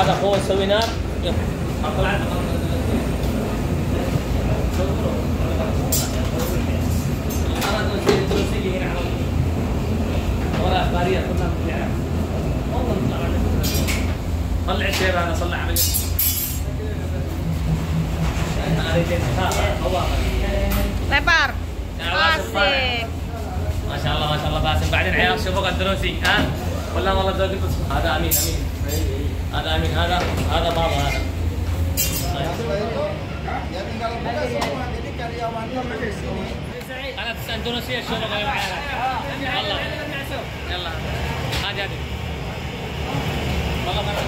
هذا اخوه يسوي نار. طلعت ولا اخباريه كلها بتعرف والله. طلع الشيب هذا صلى عليه. Lempar. Asik. ما شاء الله باسم. بعدين عيال شوفوا الدروسي ها والله ذوق. هذا امين هذا امين هذا بابا هذا. Ya tinggal buka semua, jadi karyawannya di sini. انا في اندونيسيا الشغل غير عيالك والله. يلا هذه والله ما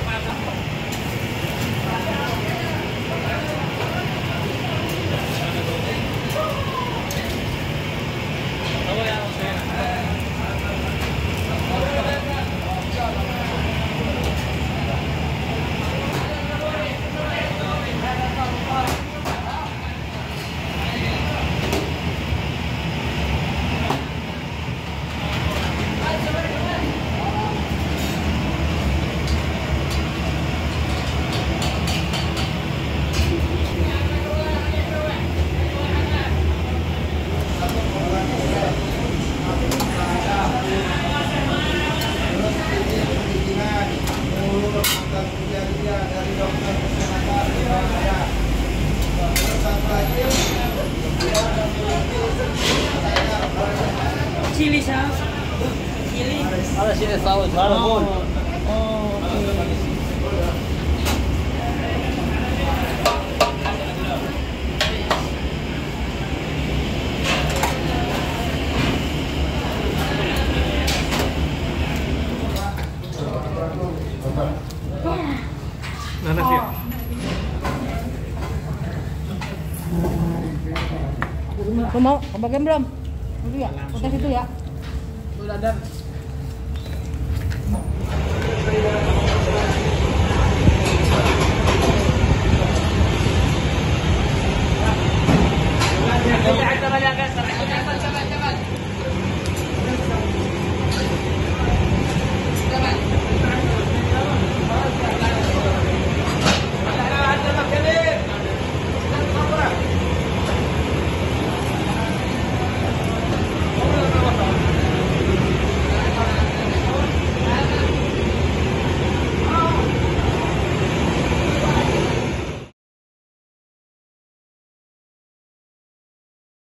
هو يا Cili saus. Cili. هذا شيء صاوي هذا فول. Mana sih? Kamu mau kebagian belum? Itu ya, kontes itu ya. Sudah dan